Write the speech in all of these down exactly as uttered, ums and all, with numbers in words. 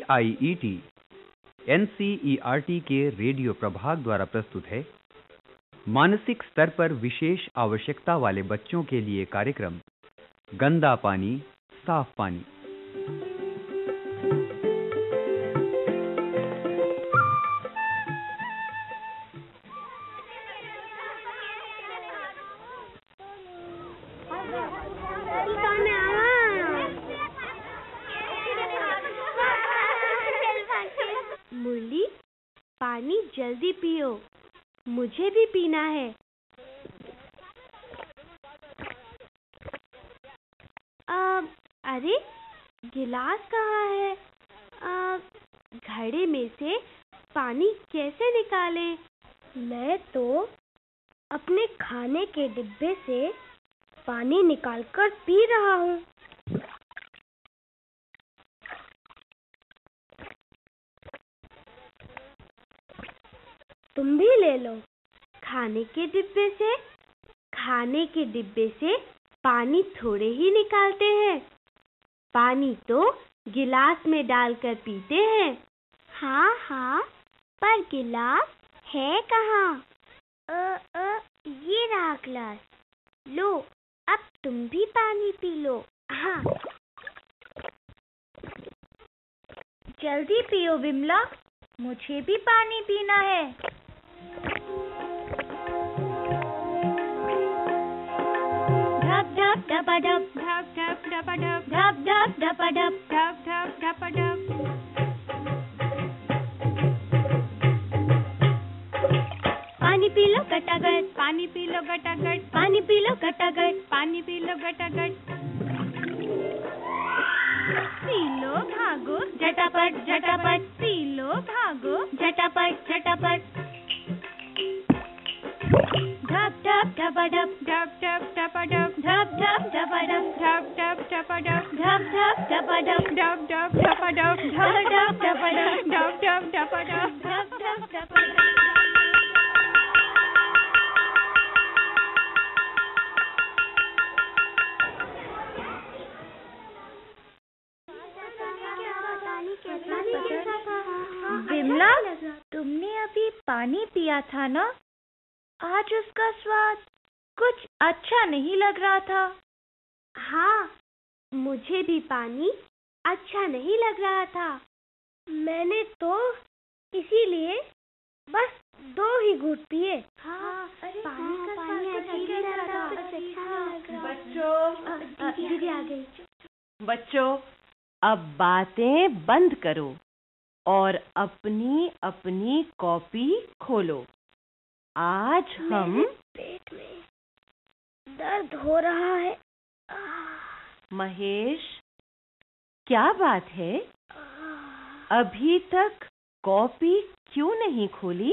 आई E T N C E R T के radio प्रभाग द्वारा प्रस्तुत है मानसिक स्तर पर विशेष आवश्यकता वाले बच्चों के लिए कार्यक्रम गंदा पानी साफ पानी। मुरली, पानी जल्दी पियो, मुझे भी पीना है। आ, अरे गिलास कहाँ है? आ, घड़े में से पानी कैसे निकालें? मैं तो अपने खाने के डिब्बे से पानी निकालकर पी रहा हूँ। तुम भी ले लो। खाने के डिब्बे से? खाने के डिब्बे से पानी थोड़े ही निकालते हैं। पानी तो गिलास में डालकर पीते हैं। हाँ हाँ, पर गिलास है कहाँ? अ, अ, ये रहा गिलास। लो, अब तुम भी पानी पी लो। हाँ, जल्दी पियो विमला, मुझे भी पानी पीना है। ढप ढप ढपा ढप, ढप ढप ढपा ढप, ढप ढप ढपा ढप, ढप ढप ढपा ढप। पानी पी लो गटागट, पानी पी लो गटागट, पानी पी लो गटागट, पानी पी लो गटागट। पी लो भागो झटापट झटापट, पी लो भागो झटापट झटापट। ढप ढप ढपा ढप, ढप ढप ढपा ढप, ढप ढप ढपा ढप, ढप ढप ढपा ढप, ढप ढप ढपा ढप, ढप ढप ढपा ढप, ढप ढप ढपा ढप, ढप ढप ढपा ढप, ढप ढप ढपा ढप। विमला, तुमने अभी पानी पिया था ना? आज उसका स्वाद कुछ अच्छा नहीं लग रहा था। हाँ, मुझे भी पानी अच्छा नहीं लग रहा था। मैंने तो इसीलिए बस दो ही घूंट पिए। हाँ, अरे पानी हाँ, का पानी स्वाद अच्छा कुछ नहीं लग अच्छा रहा था। था, कुछ अच्छा नहीं लग रहा। बच्चों, दीदी आ गई। बच्चों, अब बातें बंद करो और अपनी अपनी कॉपी खोलो। आज हम मेरे पेट में दर्द हो रहा है। महेश, क्या बात है? अभी तक कॉपी क्यों नहीं खोली?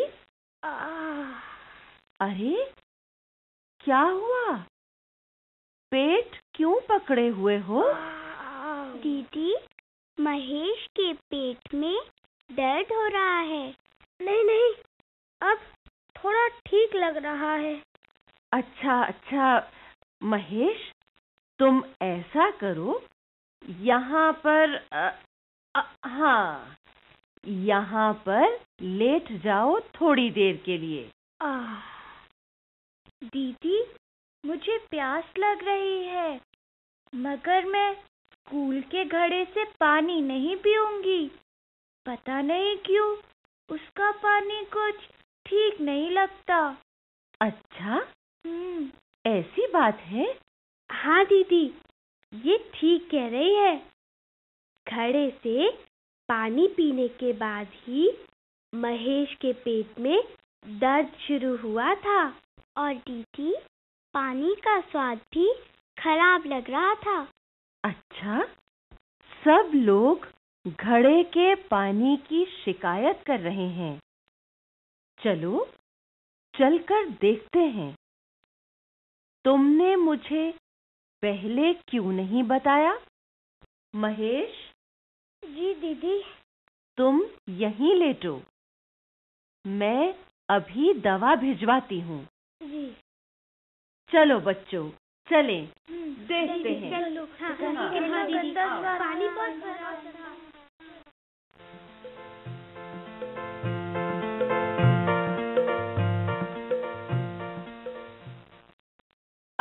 अरे, क्या हुआ? पेट क्यों पकड़े हुए हो? दीदी, महेश के पेट में दर्द हो रहा है। नहीं नहीं, अब थोड़ा ठीक लग रहा है। अच्छा अच्छा, महेश, तुम ऐसा करो, यहाँ पर आ, आ, हाँ, यहाँ पर लेट जाओ थोड़ी देर के लिए। आह, दीदी, मुझे प्यास लग रही है, मगर मैं स्कूल के घड़े से पानी नहीं पीऊंगी। पता नहीं क्यों, उसका पानी कुछ ठीक नहीं लगता। अच्छा, हम्म, ऐसी बात है? हाँ दीदी, ये ठीक कह रही है। घड़े से पानी पीने के बाद ही महेश के पेट में दर्द शुरू हुआ था। और दीदी, पानी का स्वाद भी खराब लग रहा था। अच्छा, सब लोग घड़े के पानी की शिकायत कर रहे हैं। चलो, चलकर देखते हैं। तुमने मुझे पहले क्यों नहीं बताया? महेश, जी दीदी। तुम यहीं लेटो, मैं अभी दवा भिजवाती हूँ। जी। चलो बच्चों, चलें, देखते चलो, हैं। चलो, हाँ, हाँ, हाँ, हाँ, दीदी, गंदा हाँ, स्वाद पानी आ बहुत रहा खराब था।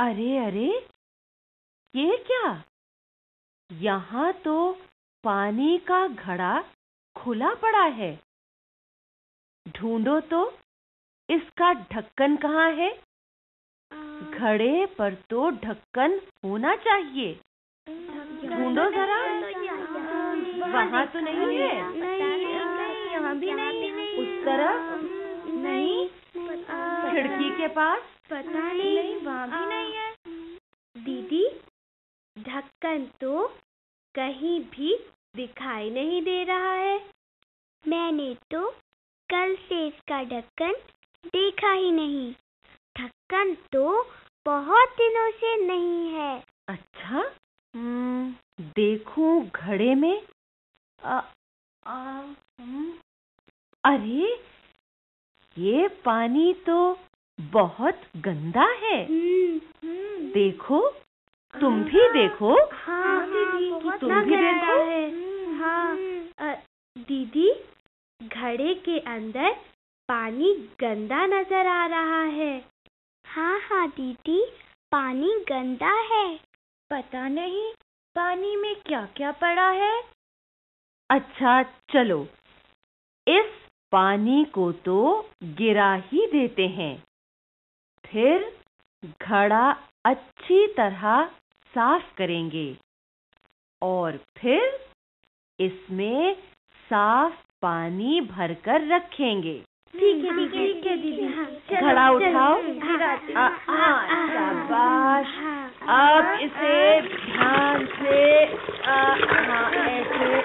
अरे अरे, ये क्या? यहाँ तो पानी का घड़ा खुला पड़ा है। ढूंढो तो इसका ढक्कन कहाँ है? घड़े पर तो ढक्कन होना चाहिए। ढूंढो जरा। वहाँ तो नहीं है। नहीं, यहाँ भी नहीं। उस तरफ नहीं, खिड़की के पास पता नहीं, नहीं, वहाँ भी नहीं है। दीदी, ढक्कन तो कहीं भी दिखाई नहीं दे रहा है। मैंने तो कल से इसका ढक्कन देखा ही नहीं। ढक्कन तो बहुत दिनों से नहीं है। अच्छा, हम्म, देखूं घड़े में। आ, आ, हम्म, अरे, ये पानी तो बहुत गंदा है। हम्म, देखो, तुम भी देखो। हाँ दीदी, बहुत कितना तुम भी गंदा देखो। है। हाँ, अ, दीदी, घड़े के अंदर पानी गंदा नजर आ रहा है। हाँ हाँ दीदी, पानी गंदा है। पता नहीं पानी में क्या क्या पड़ा है। अच्छा, चलो, इस पानी को तो गिरा ही देते हैं। फिर घड़ा अच्छी तरह साफ करेंगे और फिर इसमें साफ पानी भरकर रखेंगे। ठीक है दीदी, ठीक है दीदी। घड़ा उठाओ। गिराते आ, हाँ, शाबाश। अब इसे ध्यान से आ, हाँ, ऐसे।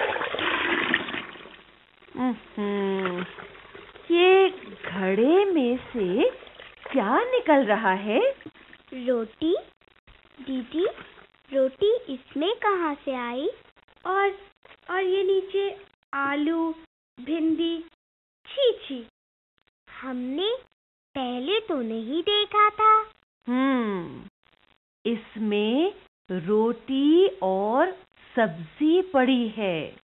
हम्म, ये घड़े में से क्या निकल रहा है? रोटी। दीदी, रोटी इसमें कहाँ से आई? और और ये नीचे आलू, भिंडी। छी छी, हमने पहले तो नहीं देखा था। हम्म, इसमें रोटी और सब्जी पड़ी है,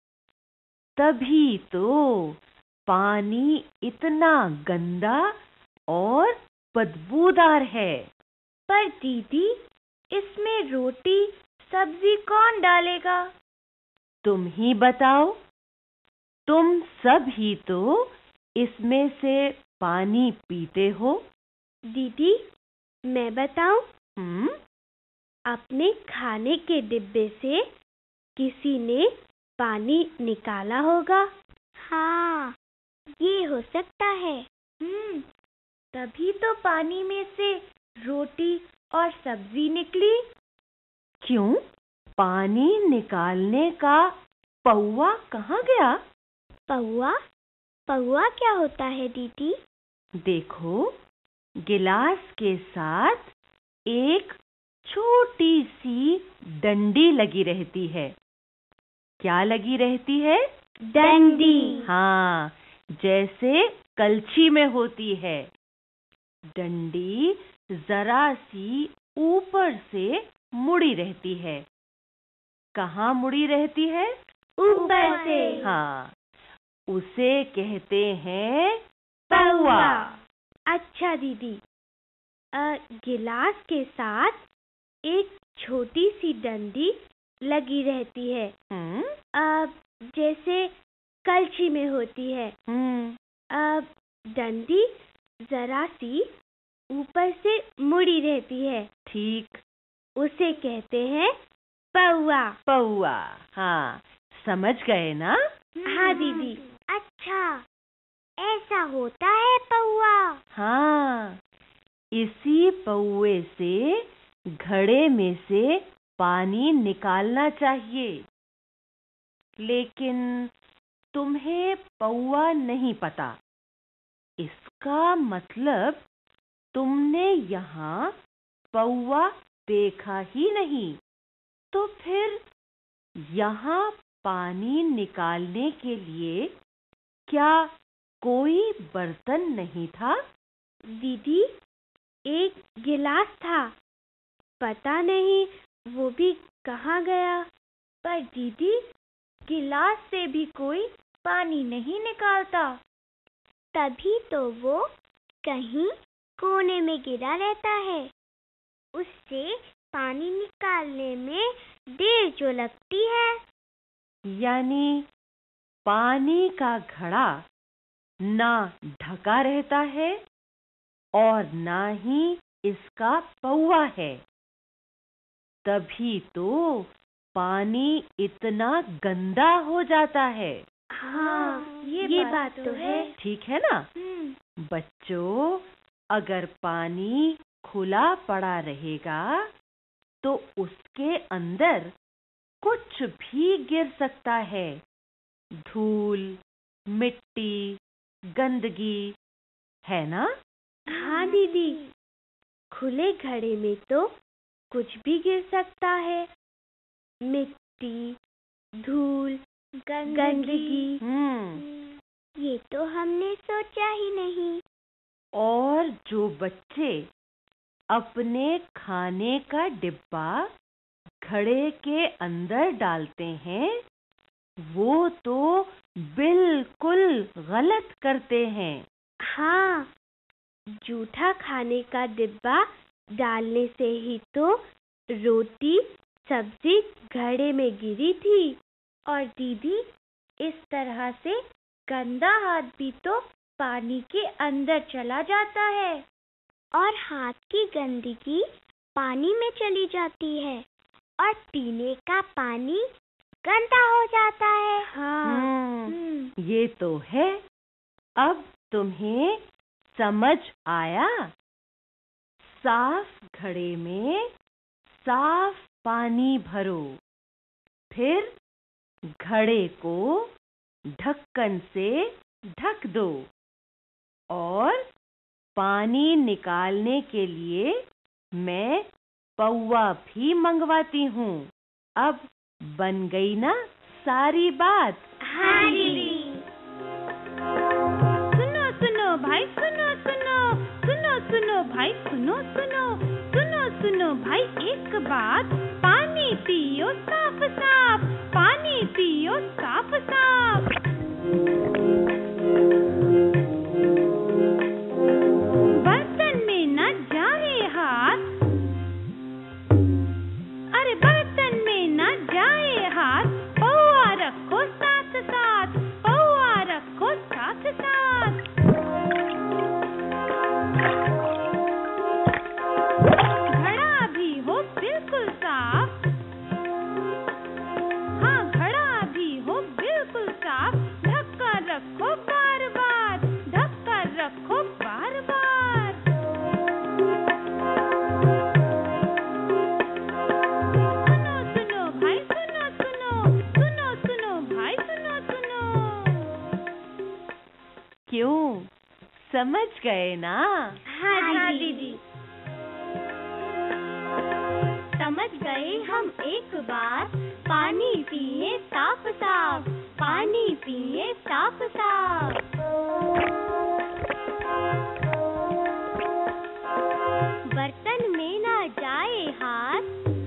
तभी तो पानी इतना गंदा और बदबूदार है। पर दीदी, इसमें रोटी सब्जी कौन डालेगा? तुम ही बताओ। तुम सब ही तो इसमें से पानी पीते हो। दीदी, मैं बताऊं? हम्म, अपने खाने के डिब्बे से किसी ने पानी निकाला होगा। हाँ, ये हो सकता है। हम्म, तभी तो पानी में से रोटी और सब्जी निकली। क्यों? पानी निकालने का पौआ कहाँ गया? पौआ? पौआ क्या होता है दीदी? देखो, गिलास के साथ एक छोटी सी डंडी लगी रहती है। क्या लगी रहती है? डंडी। हाँ, जैसे कलछी में होती है। डंडी जरा सी ऊपर से मुड़ी रहती है। कहाँ मुड़ी रहती है? ऊपर से। हाँ, उसे कहते हैं पौआ। पौआ। अच्छा दीदी, अ, गिलास के साथ एक छोटी सी डंडी लगी रहती है। हम्म, अ, जैसे कलछी में होती है। हम्म, अ, डंडी जरा सी ऊपर से मुड़ी रहती है। ठीक, उसे कहते हैं पौआ। पौआ। हाँ, समझ गए ना? हाँ दीदी। अच्छा, ऐसा होता है पौआ। हाँ, इसी पौए से घड़े में से पानी निकालना चाहिए। लेकिन तुम्हें पौआ नहीं पता। इसका मतलब तुमने यहाँ पौआ देखा ही नहीं। तो फिर यहाँ पानी निकालने के लिए क्या कोई बर्तन नहीं था? दीदी, एक गिलास था। पता नहीं वो भी कहाँ गया। पर दीदी, गिलास से भी कोई पानी नहीं निकालता। तभी तो वो कहीं कोने में गिरा रहता है। उससे पानी निकालने में देर जो लगती है। यानी पानी का घड़ा ना ढका रहता है और ना ही इसका पौवा है, तभी तो पानी इतना गंदा हो जाता है। हाँ, ये, ये बात, बात तो है। ठीक है ना? बच्चों, अगर पानी खुला पड़ा रहेगा तो उसके अंदर कुछ भी गिर सकता है। धूल, मिट्टी, गंदगी, है ना? हाँ दीदी, खुले घड़े में तो कुछ भी गिर सकता है। मिट्टी, धूल, गंदगी। हम्म ये तो हमने सोचा ही नहीं। और जो बच्चे अपने खाने का डिब्बा घड़े के अंदर डालते हैं, वो तो बिल्कुल गलत करते हैं। हाँ, जूठा खाने का डिब्बा डालने से ही तो रोटी सब्जी घड़े में गिरी थी। और दीदी, इस तरह से गंदा हाथ भी तो पानी के अंदर चला जाता है और हाथ की गंदगी पानी में चली जाती है और पीने का पानी गंदा हो जाता है। हाँ, ये तो है। अब तुम्हें समझ आया? साफ घड़े में साफ पानी भरो, फिर घड़े को ढक्कन से ढक दो और पानी निकालने के लिए मैं पौवा भी मंगवाती हूँ। अब बन गई ना सारी बात? हाँ दीदी। सुनो सुनो भाई, सुनो सुनो सुनो सुनो भाई, सुनो सुनो सुनो सुनो भाई, एक बात। पानी पियो साफ साफ, पानी पियो साफ साफ। बर्तन में न जाए हाथ, अरे बर्तन में न जाए हाथ, पौवा रखो साथ साथ, पौवा रखो साथ साथ। घड़ा भी हो बिल्कुल साफ, हाँ घड़ा भी हो बिल्कुल साफ, ढक्का रखो बार बार, ढक्का रखो बार बार। सुनो सुनो भाई, सुनो सुनो सुनो सुनो भाई, सुनो सुनो। क्यों, समझ गए ना? हाँ दीदी, समझ गए हम एक बात। पानी पिए साफ साफ, पानी पिए साफ साफ। बर्तन में ना जाए हाथ,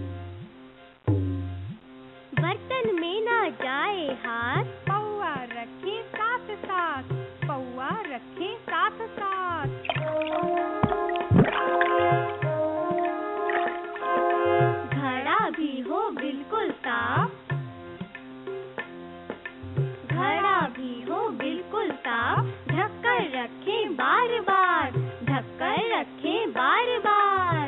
बर्तन में ना जाए हाथ, पौवा रखें साथ साथ, पौवा रखें साथ साथ। घड़ा भी हो बिल्कुल साफ, घड़ा भी हो बिल्कुल साफ, ढक्कन रखें बार बार, ढक्कन रखें बार बार।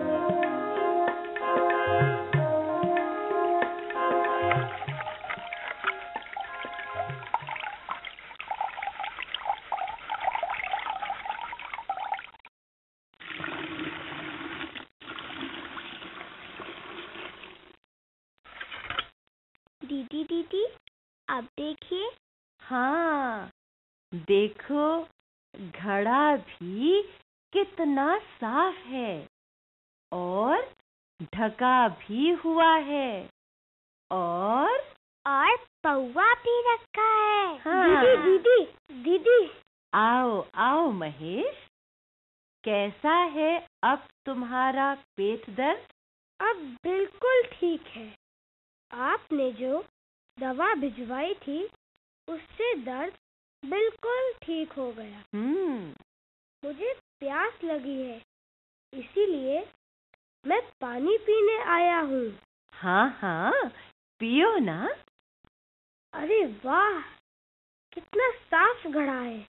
दीदी दीदी, अब देखिए। हाँ, देखो घड़ा भी कितना साफ है और ढका भी हुआ है और और पौवा भी रखा है। हाँ। दीदी दीदी दीदी, आओ आओ महेश, कैसा है अब तुम्हारा पेट दर्द? अब बिल्कुल ठीक है। आपने जो दवा भिजवाई थी उससे दर्द बिल्कुल ठीक हो गया। हम्म मुझे प्यास लगी है, इसीलिए मैं पानी पीने आया हूँ। हाँ हाँ, पियो ना। अरे वाह, कितना साफ घड़ा है।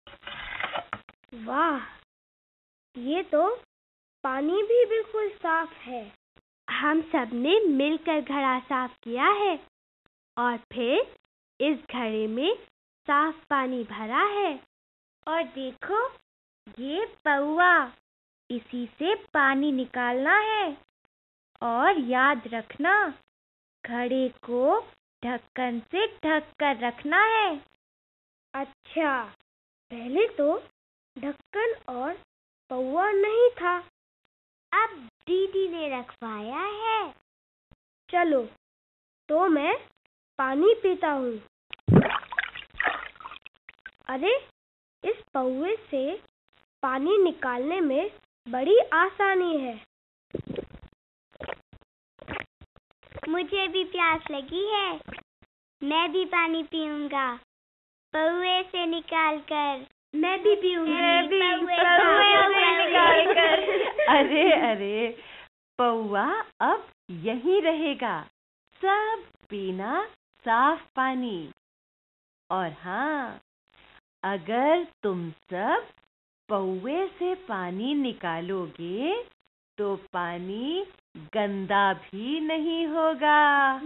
वाह, ये तो पानी भी बिल्कुल साफ है। हम सब ने मिलकर घड़ा साफ किया है और फिर इस घड़े में साफ पानी भरा है। और देखो, ये पौआ, इसी से पानी निकालना है। और याद रखना, घड़े को ढक्कन से ढक कर रखना है। अच्छा, पहले तो ढक्कन और पौआ नहीं था, अब दीदी ने रखवाया है। चलो, तो मैं पानी पीता हूँ। अरे, इस पौए से पानी निकालने में बड़ी आसानी है। मुझे भी प्यास लगी है, मैं भी पानी पीऊंगा, पौए से निकालकर। मैं भी पीऊंगी। मैं भी पौए से निकालकर। अरे अरे, पौआ अब यहीं रहेगा। सब पीना साफ पानी। और हाँ, अगर तुम सब पौए से पानी निकालोगे तो पानी गंदा भी नहीं होगा।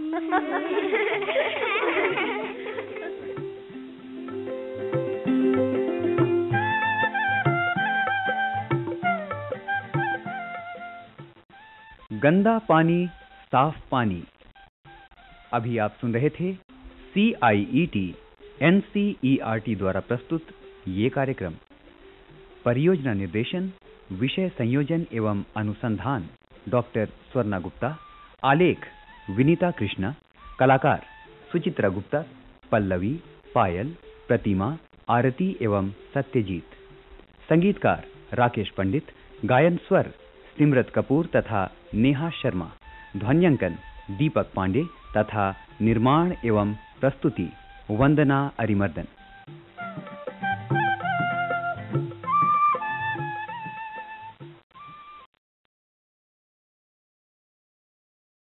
गंदा पानी साफ पानी। अभी आप सुन रहे थे C I E T N C E R T द्वारा प्रस्तुत ये कार्यक्रम। परियोजना निर्देशन, विषय संयोजन एवं अनुसंधान डॉक्टर स्वर्णा गुप्ता। आलेख विनीता कृष्णा। कलाकार सुचित्रा गुप्ता, पल्लवी, पायल, प्रतिमा, आरती एवं सत्यजीत। संगीतकार राकेश पंडित। गायन स्वर सिमरत कपूर तथा नेहा शर्मा। ध्वन्यांकन दीपक पांडे तथा निर्माण एवं प्रस्तुति वंदना अरिमर्दन।